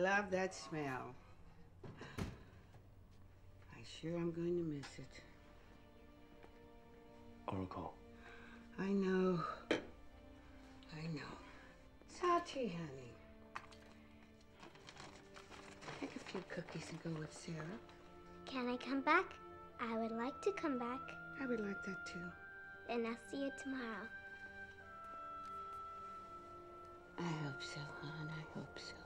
love that smell. I sure am going to miss it. Oracle. I know. I know. It's hot tea, honey. Take a few cookies and go with Sarah. Can I come back? I would like to come back. I would like that too. Then I'll see you tomorrow. I hope so, hon. I hope so.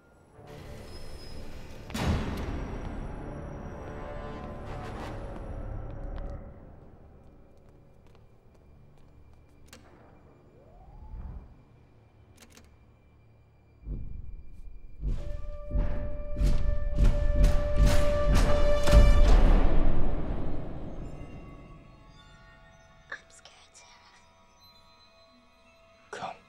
I'm scared, Sarah. Come.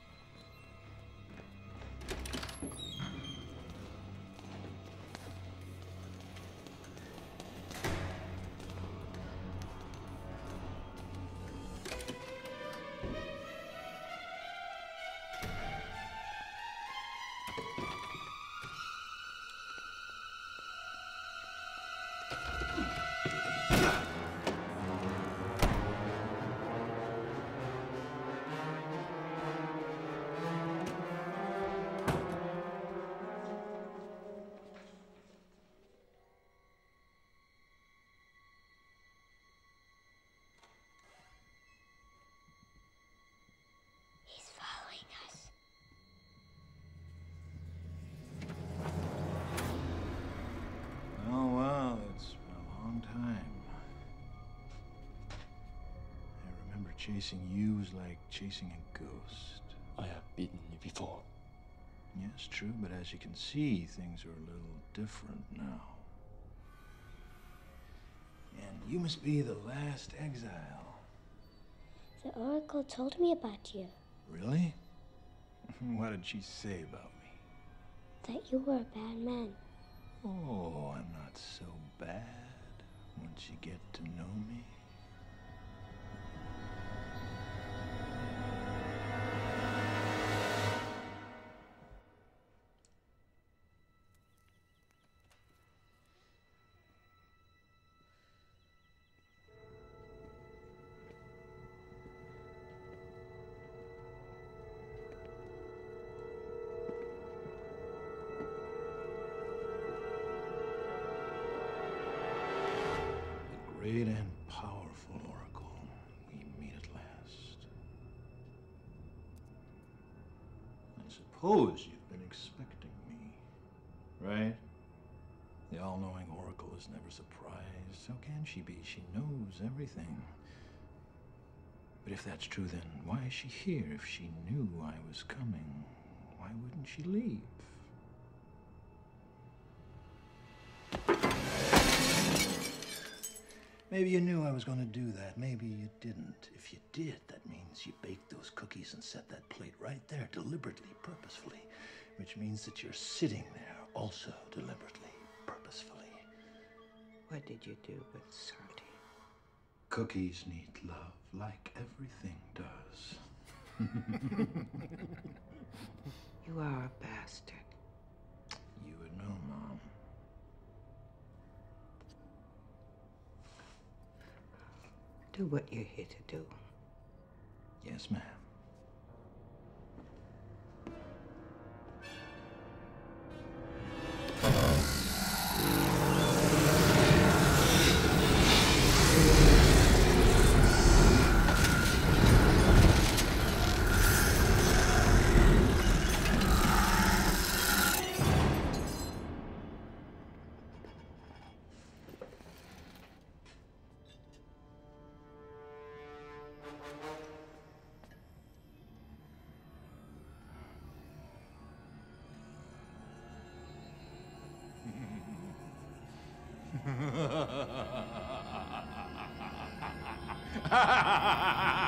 He's following us. Oh, well, it's been a long time. I remember chasing you was like chasing a ghost. I have beaten you before. Yes, true, but as you can see, things are a little different now. And you must be the last exile. The Oracle told me about you. Really? What did she say about me? That you were a bad man. Oh, I'm not so bad once you get to know me. Great and powerful Oracle, we meet at last. I suppose you've been expecting me, right? The all-knowing Oracle is never surprised. How can she be? She knows everything. But if that's true, then why is she here? If she knew I was coming, why wouldn't she leave? Maybe you knew I was going to do that. Maybe you didn't. If you did, that means you baked those cookies and set that plate right there deliberately, purposefully. Which means that you're sitting there also deliberately, purposefully. What did you do with Santi? Cookies need love like everything does. You are a bastard. You would know, Mom. Do what you're here to do. Yes, ma'am. Ha ha ha ha ha!